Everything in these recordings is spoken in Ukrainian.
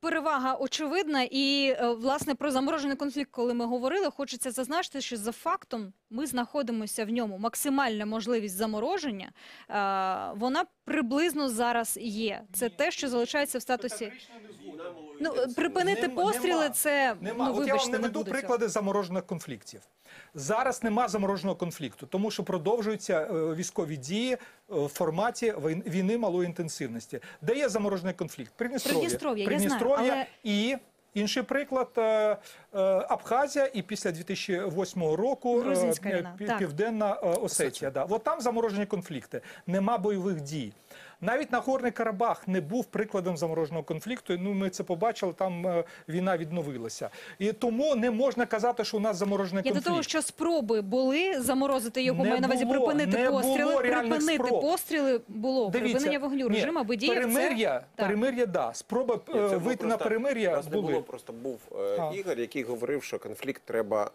перевага очевидна. І, власне, про заморожений конфлікт, коли ми говорили, хочеться зазначити, що за фактом ми знаходимося в ньому. Максимальна можливість замороження, вона приблизно зараз є. Це те, що залишається в статусі... Ну, припинити постріли – це, ну, вибачте, я вам не наведу буде приклади цього. заморожених конфліктів. Зараз нема замороженого конфлікту, тому що продовжуються військові дії в форматі війни малої інтенсивності. Де є заморожений конфлікт? Придністров'я і... Інший приклад – Абхазія і після 2008 року Південна Осетія. Да. От там заморожені конфлікти, нема бойових дій. Навіть Нагорний Карабах не був прикладом замороженого конфлікту. Ну, ми це побачили, там війна відновилася. І тому не можна казати, що у нас заморожений конфлікт. Я до того, що спроби були заморозити його, маю на увазі припинити постріли. Припинити постріли було. Припинення вогню режиму, аби діяв це... Перемир'я, да. Спроби вийти на перемир'я були. Просто був Ігор, який говорив, що конфлікт треба,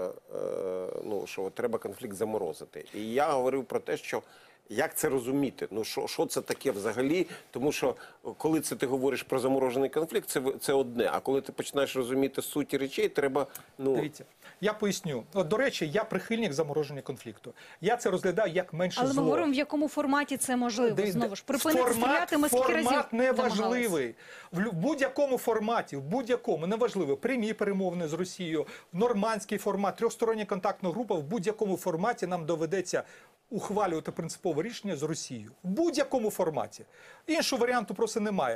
ну, що треба конфлікт заморозити. І я говорив про те, що як це розуміти? Ну, що це таке взагалі? Тому що, коли ти говориш про заморожений конфлікт, це одне. А коли ти починаєш розуміти суті речей, треба... Ну... Дивіться, я поясню. От, до речі, я прихильник замороження конфлікту. Я це розглядаю як менше зло. Але ми говоримо, в якому форматі це можливо. Знову ж, припинити стріляти, ми скільки разів формат не важливий. В будь-якому форматі, неважливо, прямі перемовини з Росією, нормандський формат, трьохстороння контактна група, в будь-якому форматі нам доведеться ухвалювати принципове рішення з Росією. В будь-якому форматі. Іншого варіанту просто немає.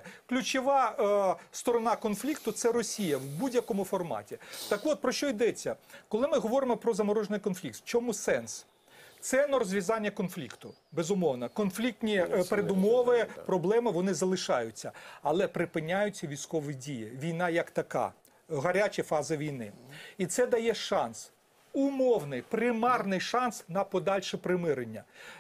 Ключова сторона конфлікту – це Росія в будь-якому форматі. Так от, про що йдеться? Коли ми говоримо про заморожений конфлікт, в чому сенс? Це не розв'язання конфлікту, безумовно. Конфліктні передумови, проблеми, вони залишаються. Але припиняються військові дії. Війна як така. Гаряча фаза війни. І це дає шанс. Умовний, примарний шанс на подальше примирення.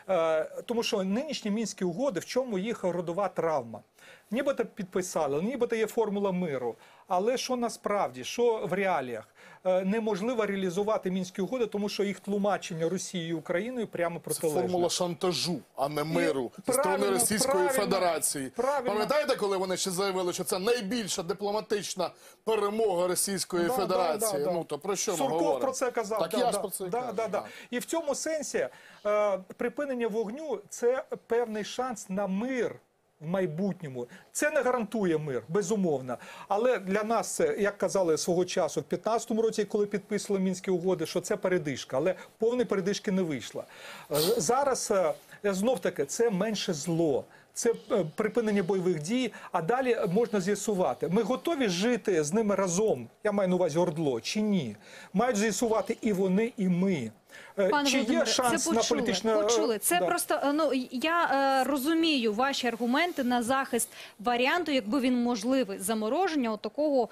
Тому що нинішні Мінські угоди, в чому їх родова травма? Нібито підписали, нібито є формула миру. Але що насправді, що в реаліях? Неможливо реалізувати Мінські угоди, тому що їх тлумачення Росією і Україною прямо протилежне. Це формула шантажу, а не миру зі сторони Російської Федерації. Пам'ятаєте, коли вони ще заявили, що це найбільша дипломатична перемога Російської Федерації? Ну, то про що ми говоримо? Сурков про це казав. Так я ж про це кажу. І в цьому сенсі припинення вогню – це певний шанс на мир в майбутньому. Це не гарантує мир, безумовно. Але для нас це, як казали свого часу, в 2015 році, коли підписували Мінські угоди, що це передишка. Але повної передишки не вийшло. Зараз, знов-таки, це менше зло. Це припинення бойових дій, а далі можна з'ясувати. Ми готові жити з ними разом, я маю на увазі ОРДЛО, чи ні? Мають з'ясувати і вони, і ми. Пане чи є шанс на політичне... Почули. Це просто, ну, я розумію ваші аргументи на захист варіанту, якби він можливий, замороження от такого,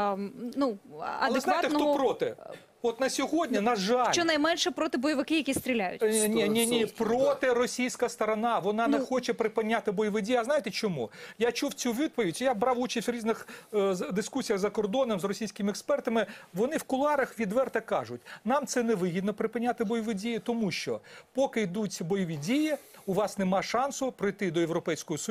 ну, адекватного... Але знаєте, хто проти? От на сьогодні, на жаль... Щонайменше проти бойовики, які стріляють. Ні, проти російська сторона. Вона не хоче припиняти бойові дії. А знаєте чому? Я чув цю відповідь, я брав участь в різних дискусіях за кордоном з російськими експертами. Вони в кулуарах відверто кажуть, нам це не вигідно припиняти бойові дії, тому що поки йдуть бойові дії, у вас нема шансу прийти до Європейського Союзу.